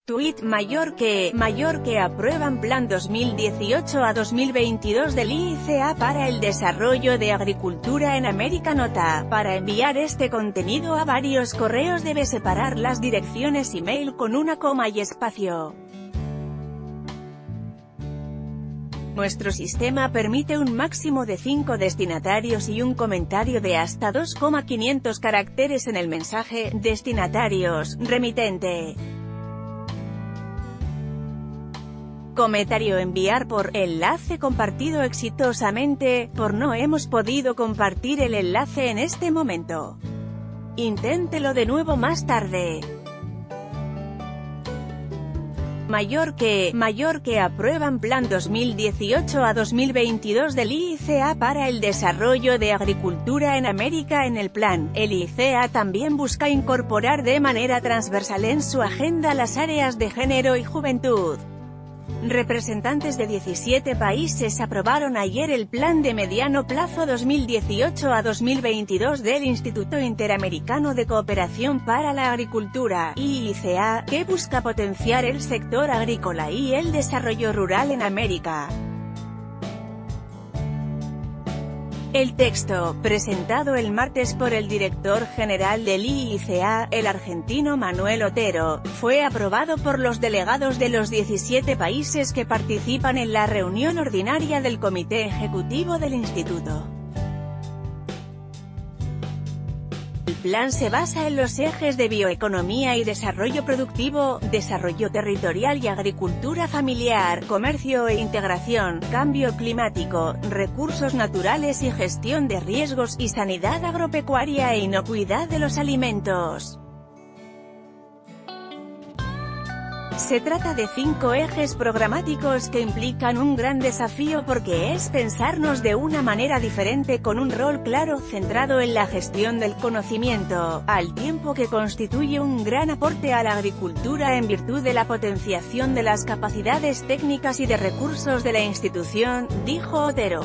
Tuit: Mallorca aprueban Plan 2018 a 2022 del IICA para el desarrollo de agricultura en América. Nota: para enviar este contenido a varios correos debe separar las direcciones email con una coma y espacio. Nuestro sistema permite un máximo de 5 destinatarios y un comentario de hasta 2,500 caracteres en el mensaje. Destinatarios: remitente. Comentario: enviar por enlace compartido exitosamente. No hemos podido compartir el enlace en este momento. Inténtelo de nuevo más tarde. Mallorca aprueban Plan 2018 a 2022 del IICA para el desarrollo de agricultura en América. En el plan, el IICA también busca incorporar de manera transversal en su agenda las áreas de género y juventud. Representantes de 17 países aprobaron ayer el Plan de Mediano Plazo 2018 a 2022 del Instituto Interamericano de Cooperación para la Agricultura, IICA, que busca potenciar el sector agrícola y el desarrollo rural en América. El texto, presentado el martes por el director general del IICA, el argentino Manuel Otero, fue aprobado por los delegados de los 17 países que participan en la reunión ordinaria del Comité Ejecutivo del Instituto. El plan se basa en los ejes de bioeconomía y desarrollo productivo, desarrollo territorial y agricultura familiar, comercio e integración, cambio climático, recursos naturales y gestión de riesgos, y sanidad agropecuaria e inocuidad de los alimentos. Se trata de 5 ejes programáticos que implican un gran desafío porque es pensarnos de una manera diferente con un rol claro centrado en la gestión del conocimiento, al tiempo que constituye un gran aporte a la agricultura en virtud de la potenciación de las capacidades técnicas y de recursos de la institución, dijo Otero.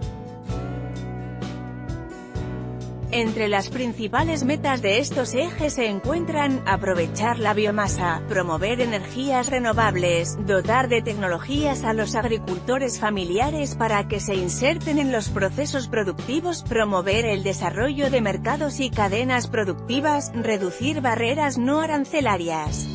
Entre las principales metas de estos ejes se encuentran: aprovechar la biomasa, promover energías renovables, dotar de tecnologías a los agricultores familiares para que se inserten en los procesos productivos, promover el desarrollo de mercados y cadenas productivas, reducir barreras no arancelarias.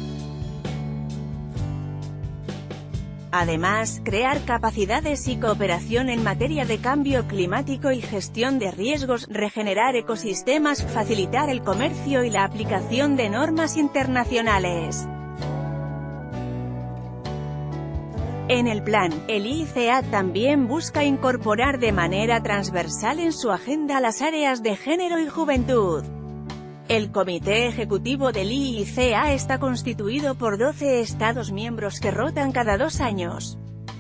Además, crear capacidades y cooperación en materia de cambio climático y gestión de riesgos, regenerar ecosistemas, facilitar el comercio y la aplicación de normas internacionales. En el plan, el IICA también busca incorporar de manera transversal en su agenda las áreas de género y juventud. El Comité Ejecutivo del IICA está constituido por 12 Estados miembros que rotan cada 2 años.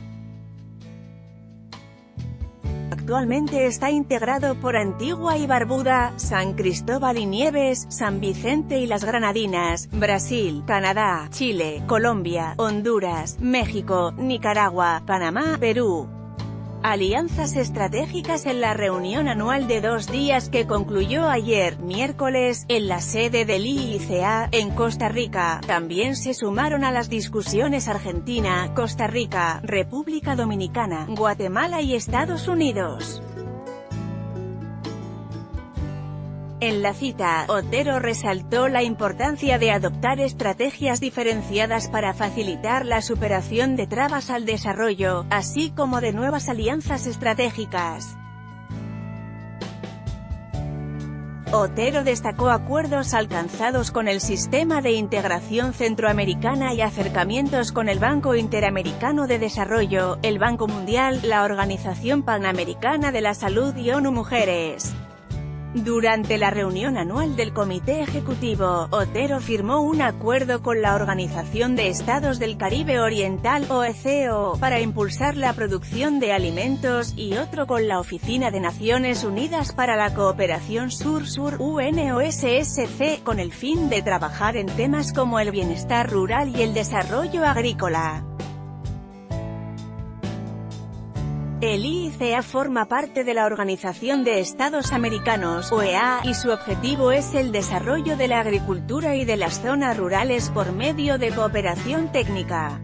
Actualmente está integrado por Antigua y Barbuda, San Cristóbal y Nieves, San Vicente y las Granadinas, Brasil, Canadá, Chile, Colombia, Honduras, México, Nicaragua, Panamá, Perú. Alianzas estratégicas. En la reunión anual de 2 días que concluyó ayer, miércoles, en la sede del IICA, en Costa Rica, también se sumaron a las discusiones Argentina, Costa Rica, República Dominicana, Guatemala y Estados Unidos. En la cita, Otero resaltó la importancia de adoptar estrategias diferenciadas para facilitar la superación de trabas al desarrollo, así como de nuevas alianzas estratégicas. Otero destacó acuerdos alcanzados con el Sistema de Integración Centroamericana y acercamientos con el Banco Interamericano de Desarrollo, el Banco Mundial, la Organización Panamericana de la Salud y ONU Mujeres. Durante la reunión anual del Comité Ejecutivo, Otero firmó un acuerdo con la Organización de Estados del Caribe Oriental, OECO, para impulsar la producción de alimentos, y otro con la Oficina de Naciones Unidas para la Cooperación Sur-Sur, UNOSSC, con el fin de trabajar en temas como el bienestar rural y el desarrollo agrícola. El IICA forma parte de la Organización de Estados Americanos, OEA, y su objetivo es el desarrollo de la agricultura y de las zonas rurales por medio de cooperación técnica.